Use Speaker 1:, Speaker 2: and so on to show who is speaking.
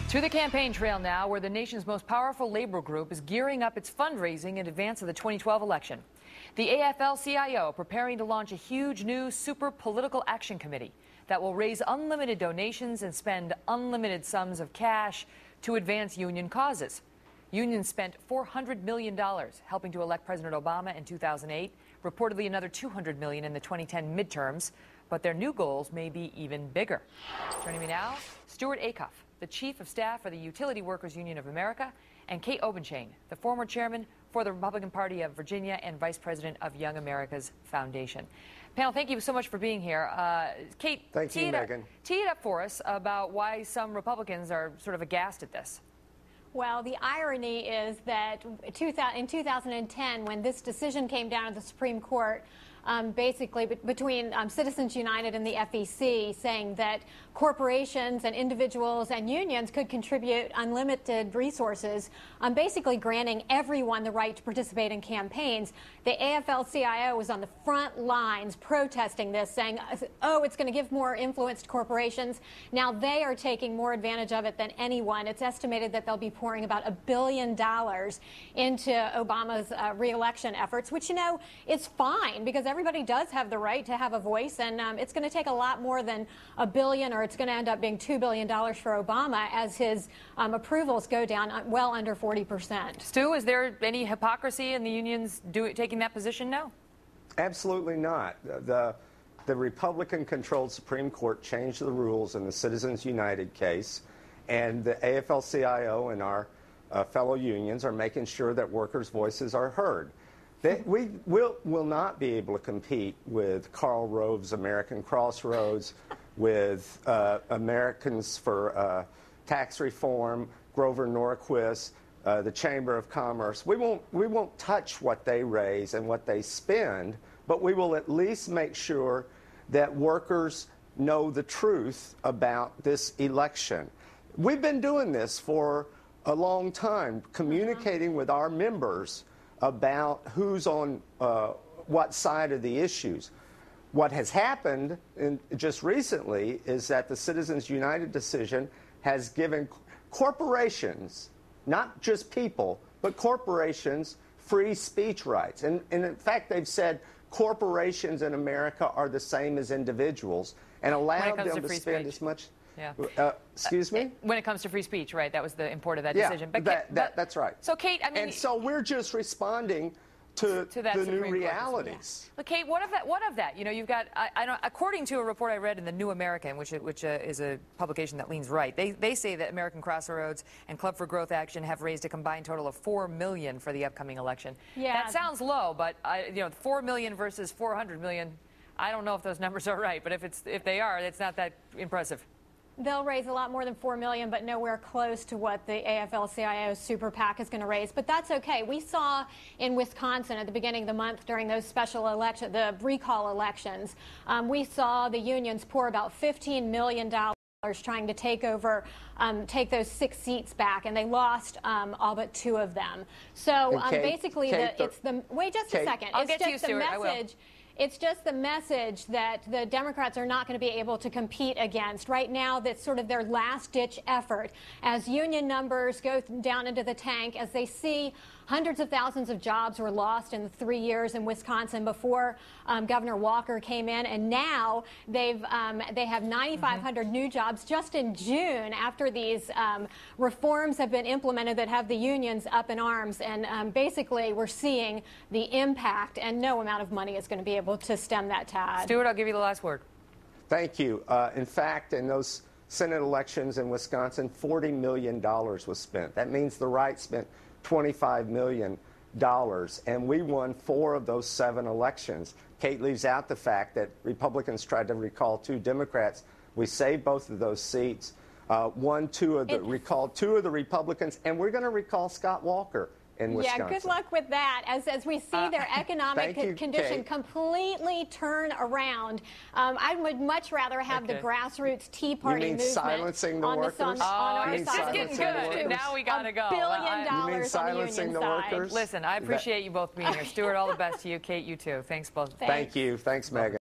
Speaker 1: To the campaign trail now, where the nation's most powerful labor group is gearing up its fundraising in advance of the 2012 election. The AFL-CIO preparing to launch a huge new super political action committee that will raise unlimited donations and spend unlimited sums of cash to advance union causes. Unions spent $400 million helping to elect President Obama in 2008, reportedly another $200 million in the 2010 midterms, but their new goals may be even bigger. Joining me now, Stuart Acuff, the Chief of Staff for the Utility Workers Union of America, and Kate Obenshain, the former chairman for the Republican Party of Virginia and vice president of Young America's Foundation. Panel, thank you so much for being here. Kate,
Speaker 2: thank you, Megan.
Speaker 1: Tee it up for us about why some Republicans are sort of aghast at this.
Speaker 3: Well, the irony is that in 2010, when this decision came down at the Supreme Court, basically between Citizens United and the FEC, saying that corporations and individuals and unions could contribute unlimited resources, basically granting everyone the right to participate in campaigns. The AFL-CIO was on the front lines protesting this, saying, oh, it's going to give more influence to corporations. Now they are taking more advantage of it than anyone. It's estimated that they'll be pouring about $1 billion into Obama's re-election efforts, which, you know, is fine because everybody does have the right to have a voice, and it's going to take a lot more than $1 billion, or it's going to end up being $2 billion for Obama as his approvals go down well under 40%.
Speaker 1: Stu, is there any hypocrisy in the unions taking that position now?
Speaker 2: Absolutely not. The Republican-controlled Supreme Court changed the rules in the Citizens United case, and the AFL-CIO and our fellow unions are making sure that workers' voices are heard. We will not be able to compete with Karl Rove's American Crossroads, with Americans for Tax Reform, Grover Norquist, the Chamber of Commerce. We won't touch what they raise and what they spend, but we will at least make sure that workers know the truth about this election. We've been doing this for a long time, communicating with our members about who's on what side of the issues. What has happened just recently is that the Citizens United decision has given corporations, not just people, but corporations, free speech rights. And in fact, they've said corporations in America are the same as individuals and allowed them to spend as much.
Speaker 1: Yeah.
Speaker 2: Excuse me?
Speaker 1: When it comes to free speech, right? That was the import of that decision.
Speaker 2: But that's right.
Speaker 1: So, Kate, I mean,
Speaker 2: and so we're just responding to the new realities.
Speaker 1: Well, Kate, what of that? You know, you've got, I don't, according to a report I read in the New American, which is a publication that leans right, they say that American Crossroads and Club for Growth Action have raised a combined total of $4 million for the upcoming election. Yeah. That sounds low, but you know, $4 million versus $400 million, I don't know if those numbers are right, but if they are, it's not that impressive.
Speaker 3: They'll raise a lot more than $4 million, but nowhere close to what the AFL-CIO Super PAC is going to raise. But that's okay. We saw in Wisconsin at the beginning of the month during those special elections, the recall elections, we saw the unions pour about $15 million trying to take take those 6 seats back, and they lost all but 2 of them. So basically, wait just a second.
Speaker 1: I'll get to you, Stuart. I will.
Speaker 3: It's just the message that the Democrats are not going to be able to compete against. Right now, that's sort of their last-ditch effort as union numbers go down into the tank, as they see hundreds of thousands of jobs were lost in the 3 years in Wisconsin before Governor Walker came in, and now they have 9,500 new jobs just in June after these reforms have been implemented that have the unions up in arms. And basically, we're seeing the impact, and no amount of money is going to be able to stem that tide.
Speaker 1: Stuart, I'll give you the last word.
Speaker 2: Thank you. In fact, in those Senate elections in Wisconsin, $40 million was spent. That means the right spent $25 million, and we won 4 of those 7 elections. Kate leaves out the fact that Republicans tried to recall 2 Democrats. We saved both of those seats, recalled 2 of the Republicans, and we're going to recall Scott Walker in Wisconsin.
Speaker 3: Yeah, good luck with that. As we see their economic condition completely turn around, I would much rather have the grassroots Tea Party movement.
Speaker 2: You mean silencing the workers?
Speaker 1: It's just getting good. Now we got to go.
Speaker 3: $1 billion
Speaker 2: you mean silencing the workers?
Speaker 1: Listen, I appreciate you both being here. Stuart, all the best to you. Kate, you too. Thanks both.
Speaker 2: Thank you. Thanks, Megan.